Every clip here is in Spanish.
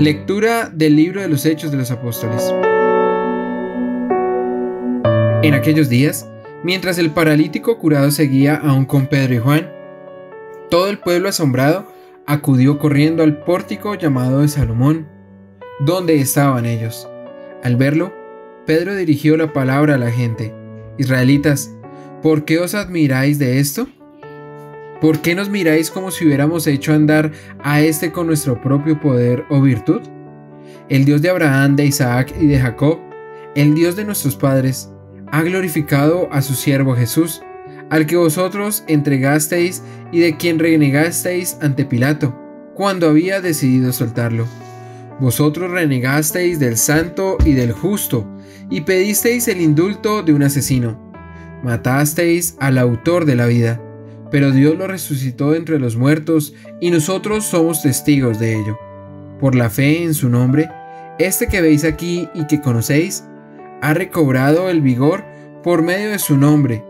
Lectura del libro de los Hechos de los Apóstoles. En aquellos días, mientras el paralítico curado seguía aún con Pedro y Juan, todo el pueblo asombrado acudió corriendo al pórtico llamado de Salomón, donde estaban ellos. Al verlo, Pedro dirigió la palabra a la gente: Israelitas, ¿por qué os admiráis de esto? ¿Por qué nos miráis como si hubiéramos hecho andar a este con nuestro propio poder o virtud? El Dios de Abraham, de Isaac y de Jacob, el Dios de nuestros padres, ha glorificado a su siervo Jesús, al que vosotros entregasteis y de quien renegasteis ante Pilato, cuando había decidido soltarlo. Vosotros renegasteis del santo y del justo, y pedisteis el indulto de un asesino. Matasteis al autor de la vida, pero Dios lo resucitó entre los muertos, y nosotros somos testigos de ello. Por la fe en su nombre, este que veis aquí y que conocéis, ha recobrado el vigor por medio de su nombre.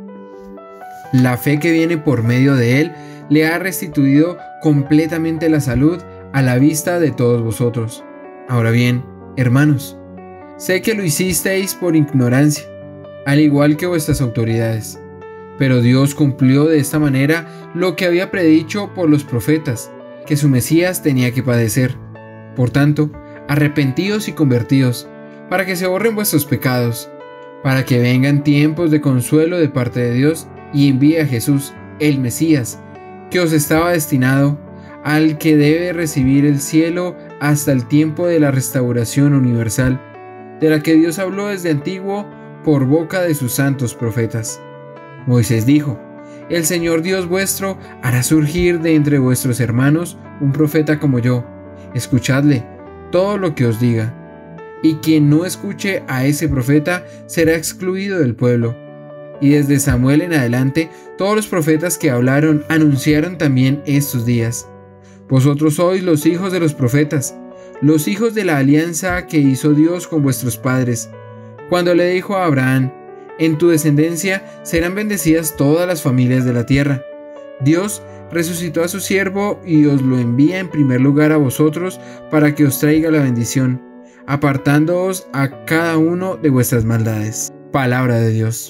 La fe que viene por medio de él le ha restituido completamente la salud a la vista de todos vosotros. Ahora bien, hermanos, sé que lo hicisteis por ignorancia, al igual que vuestras autoridades. Pero Dios cumplió de esta manera lo que había predicho por los profetas, que su Mesías tenía que padecer. Por tanto, arrepentíos y convertíos, para que se borren vuestros pecados, para que vengan tiempos de consuelo de parte de Dios, y envíe a Jesús, el Mesías, que os estaba destinado, al que debe recibir el cielo hasta el tiempo de la restauración universal, de la que Dios habló desde antiguo por boca de sus santos profetas. Moisés dijo: El Señor Dios vuestro hará surgir de entre vuestros hermanos un profeta como yo. Escuchadle todo lo que os diga. Y quien no escuche a ese profeta será excluido del pueblo. Y desde Samuel en adelante, todos los profetas que hablaron anunciaron también estos días. Vosotros sois los hijos de los profetas, los hijos de la alianza que hizo Dios con vuestros padres, cuando le dijo a Abraham: En tu descendencia serán bendecidas todas las familias de la tierra. Dios resucitó a su siervo y os lo envía en primer lugar a vosotros para que os traiga la bendición, apartándoos a cada uno de vuestras maldades. Palabra de Dios.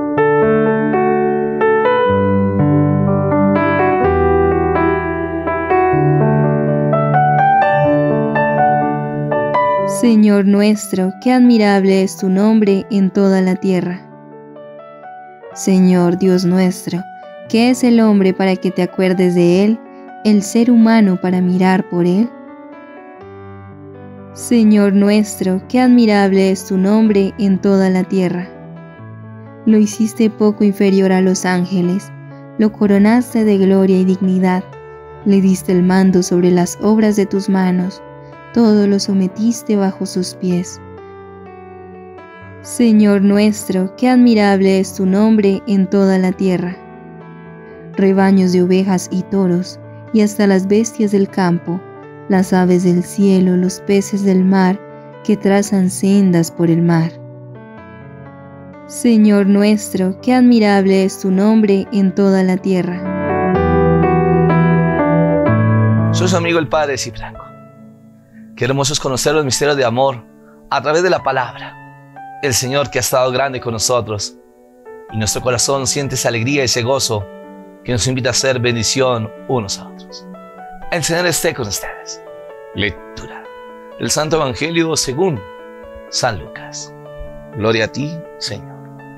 Señor nuestro, qué admirable es tu nombre en toda la tierra. Señor Dios nuestro, ¿qué es el hombre para que te acuerdes de él, el ser humano para mirar por él? Señor nuestro, qué admirable es tu nombre en toda la tierra. Lo hiciste poco inferior a los ángeles, lo coronaste de gloria y dignidad, le diste el mando sobre las obras de tus manos, todo lo sometiste bajo sus pies. Señor nuestro, qué admirable es tu nombre en toda la tierra. Rebaños de ovejas y toros, y hasta las bestias del campo, las aves del cielo, los peces del mar, que trazan sendas por el mar. Señor nuestro, qué admirable es tu nombre en toda la tierra. Soy su amigo el Padre Cifranco. Qué hermoso es conocer los misterios de amor a través de la palabra. El Señor que ha estado grande con nosotros, y nuestro corazón siente esa alegría y ese gozo que nos invita a hacer bendición unos a otros. El Señor esté con ustedes. Lectura del Santo Evangelio según San Lucas. Gloria a ti, Señor.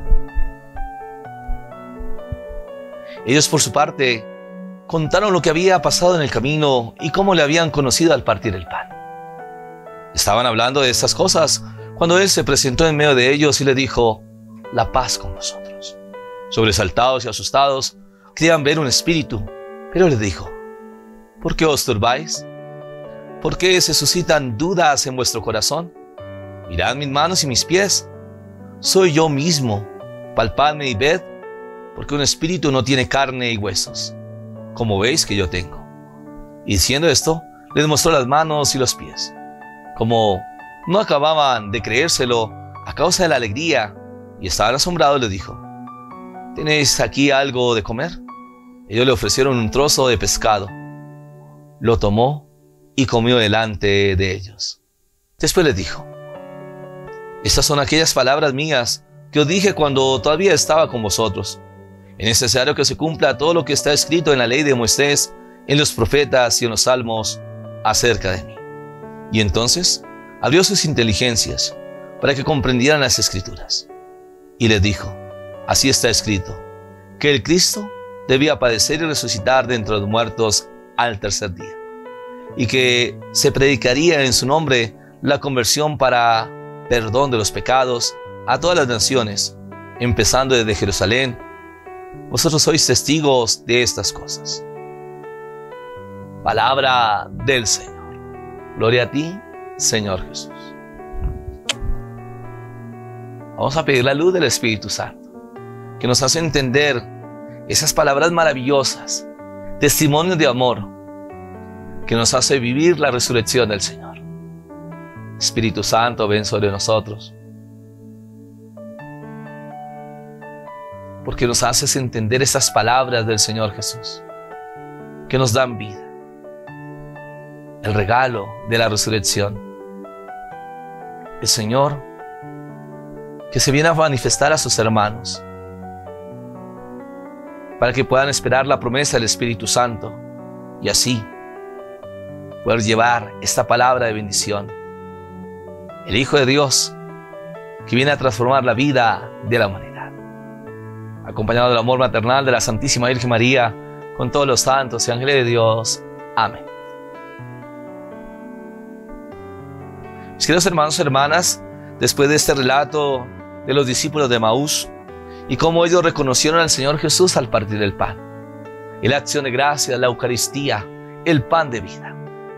Ellos por su parte contaron lo que había pasado en el camino y cómo le habían conocido al partir el pan. Estaban hablando de estas cosas cuando Él se presentó en medio de ellos y le dijo: la paz con vosotros. Sobresaltados y asustados, querían ver un espíritu, pero les dijo: ¿por qué os turbáis? ¿Por qué se suscitan dudas en vuestro corazón? Mirad mis manos y mis pies. Soy yo mismo. Palpadme y ved, porque un espíritu no tiene carne y huesos, como veis que yo tengo. Y diciendo esto, les mostró las manos y los pies. Como no acababan de creérselo a causa de la alegría y estaban asombrados, les dijo: ¿tenéis aquí algo de comer? Ellos le ofrecieron un trozo de pescado. Lo tomó y comió delante de ellos. Después les dijo: estas son aquellas palabras mías que os dije cuando todavía estaba con vosotros. Es necesario que se cumpla todo lo que está escrito en la ley de Moisés, en los profetas y en los salmos acerca de mí. Y entonces abrió sus inteligencias para que comprendieran las escrituras. Y les dijo: así está escrito, que el Cristo debía padecer y resucitar de entre los muertos al tercer día, y que se predicaría en su nombre la conversión para perdón de los pecados a todas las naciones, empezando desde Jerusalén. Vosotros sois testigos de estas cosas. Palabra del Señor. Gloria a ti, Señor Jesús. Vamos a pedir la luz del Espíritu Santo, que nos hace entender esas palabras maravillosas, testimonios de amor, que nos hace vivir la resurrección del Señor. Espíritu Santo, ven sobre nosotros, porque nos haces entender esas palabras del Señor Jesús, que nos dan vida, el regalo de la resurrección. El Señor que se viene a manifestar a sus hermanos, para que puedan esperar la promesa del Espíritu Santo y así poder llevar esta palabra de bendición. El Hijo de Dios que viene a transformar la vida de la humanidad, acompañado del amor maternal de la Santísima Virgen María, con todos los santos y ángeles de Dios. Amén. Mis queridos hermanos y hermanas, después de este relato de los discípulos de Emaús y cómo ellos reconocieron al Señor Jesús al partir el pan, y la acción de gracias, la Eucaristía, el pan de vida.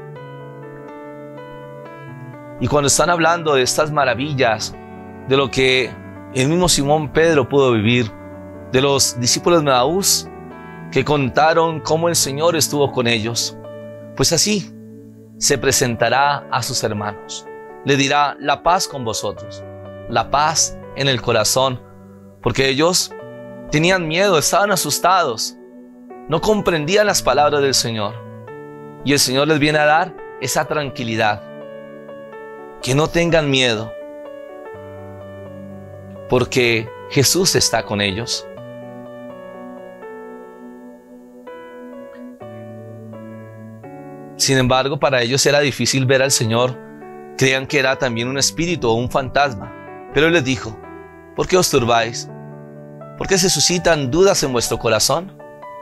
Y cuando están hablando de estas maravillas, de lo que el mismo Simón Pedro pudo vivir, de los discípulos de Emaús que contaron cómo el Señor estuvo con ellos, pues así se presentará a sus hermanos. Le dirá: la paz con vosotros, la paz en el corazón, porque ellos tenían miedo, estaban asustados, no comprendían las palabras del Señor. Y el Señor les viene a dar esa tranquilidad, que no tengan miedo, porque Jesús está con ellos. Sin embargo, para ellos era difícil ver al Señor. Creían que era también un espíritu o un fantasma. Pero Él les dijo: ¿por qué os turbáis? ¿Por qué se suscitan dudas en vuestro corazón?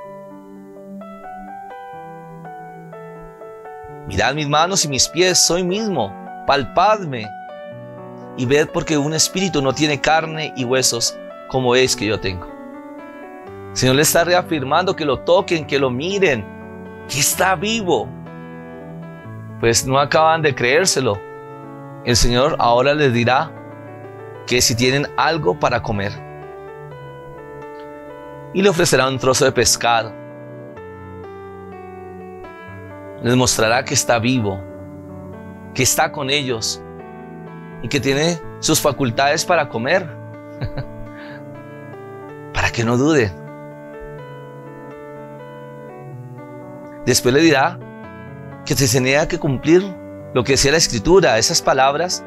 Mirad mis manos y mis pies, soy mismo. Palpadme y ved, porque un espíritu no tiene carne y huesos como es que yo tengo. El Señor le está reafirmando que lo toquen, que lo miren, que está vivo. Pues no acaban de creérselo. El Señor ahora les dirá que si tienen algo para comer, y le ofrecerá un trozo de pescado. Les mostrará que está vivo, que está con ellos y que tiene sus facultades para comer, para que no duden. Después le dirá que se tenía que cumplir lo que decía la Escritura, esas palabras,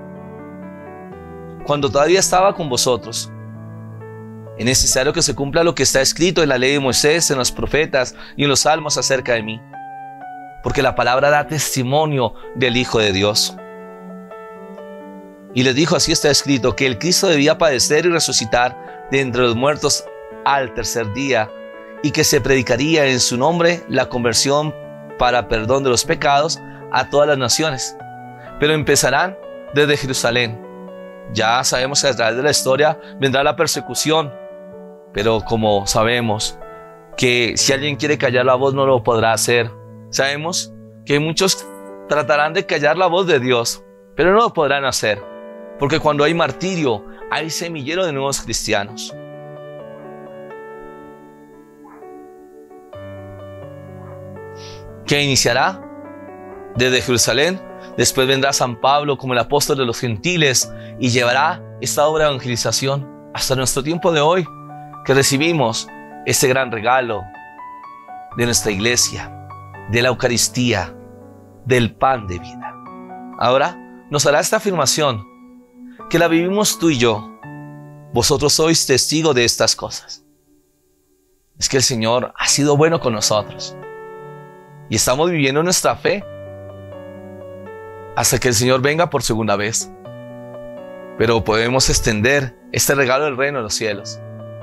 cuando todavía estaba con vosotros. Es necesario que se cumpla lo que está escrito en la ley de Moisés, en los profetas y en los salmos acerca de mí, porque la palabra da testimonio del Hijo de Dios. Y les dijo: así está escrito, que el Cristo debía padecer y resucitar de entre los muertos al tercer día, y que se predicaría en su nombre la conversión para perdón de los pecados a todas las naciones, pero empezarán desde Jerusalén. Ya sabemos que a través de la historia vendrá la persecución, pero como sabemos que si alguien quiere callar la voz no lo podrá hacer. Sabemos que muchos tratarán de callar la voz de Dios, pero no lo podrán hacer, porque cuando hay martirio hay semillero de nuevos cristianos. Que iniciará desde Jerusalén. Después vendrá San Pablo como el apóstol de los gentiles y llevará esta obra de evangelización hasta nuestro tiempo de hoy, que recibimos este gran regalo de nuestra iglesia, de la Eucaristía, del pan de vida. Ahora nos hará esta afirmación, que la vivimos tú y yo. Vosotros sois testigos de estas cosas. Es que el Señor ha sido bueno con nosotros. Y estamos viviendo nuestra fe hasta que el Señor venga por segunda vez. Pero podemos extender este regalo del reino de los cielos.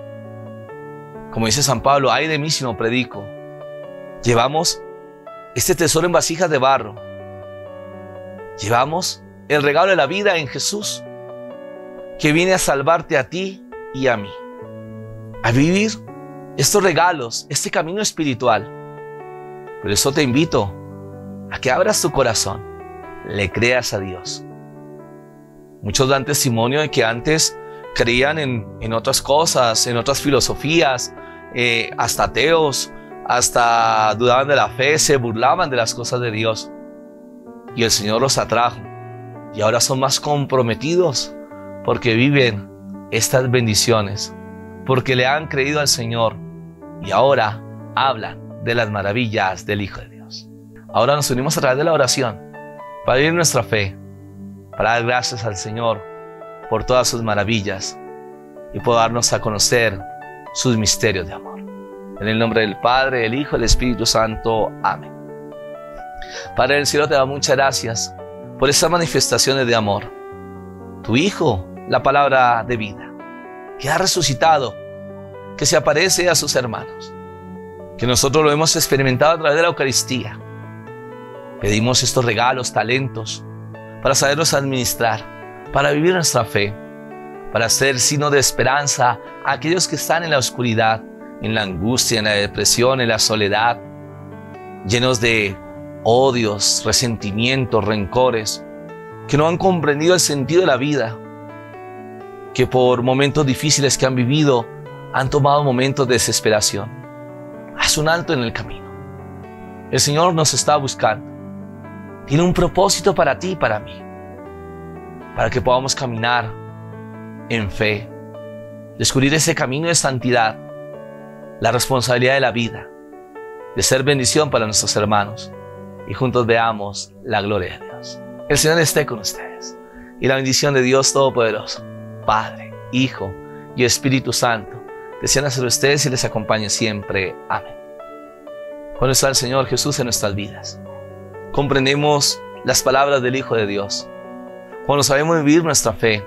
Como dice San Pablo, ay de mí si no predico. Llevamos este tesoro en vasijas de barro. Llevamos el regalo de la vida en Jesús, que viene a salvarte a ti y a mí. A vivir estos regalos, este camino espiritual. Por eso te invito a que abras tu corazón, le creas a Dios. Muchos dan testimonio de que antes creían en otras cosas, en otras filosofías, hasta ateos, hasta dudaban de la fe, se burlaban de las cosas de Dios. Y el Señor los atrajo. Y ahora son más comprometidos porque viven estas bendiciones, porque le han creído al Señor y ahora hablan de las maravillas del Hijo de Dios. Ahora nos unimos a través de la oración para vivir nuestra fe, para dar gracias al Señor por todas sus maravillas y por darnos a conocer sus misterios de amor. En el nombre del Padre, del Hijo y del Espíritu Santo. Amén. Padre del cielo, te damos muchas gracias por estas manifestaciones de amor. Tu Hijo, la palabra de vida, que ha resucitado, que se aparece a sus hermanos, que nosotros lo hemos experimentado a través de la Eucaristía. Pedimos estos regalos, talentos, para saberlos administrar, para vivir nuestra fe, para ser signo de esperanza a aquellos que están en la oscuridad, en la angustia, en la depresión, en la soledad, llenos de odios, resentimientos, rencores, que no han comprendido el sentido de la vida, que por momentos difíciles que han vivido, han tomado momentos de desesperación. Haz un alto en el camino. El Señor nos está buscando. Tiene un propósito para ti y para mí, para que podamos caminar en fe, descubrir ese camino de santidad, la responsabilidad de la vida, de ser bendición para nuestros hermanos, y juntos veamos la gloria de Dios. El Señor esté con ustedes, y la bendición de Dios Todopoderoso, Padre, Hijo y Espíritu Santo, descienda sobre ustedes y les acompañe siempre. Amén. Cuando está el Señor Jesús en nuestras vidas, comprendemos las palabras del Hijo de Dios. Cuando sabemos vivir nuestra fe,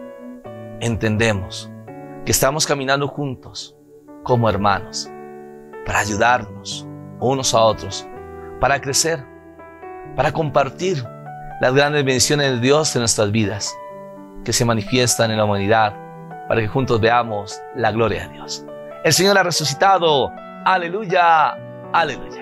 entendemos que estamos caminando juntos como hermanos para ayudarnos unos a otros, para crecer, para compartir las grandes bendiciones de Dios en nuestras vidas, que se manifiestan en la humanidad, para que juntos veamos la gloria de Dios. El Señor ha resucitado. Aleluya, aleluya.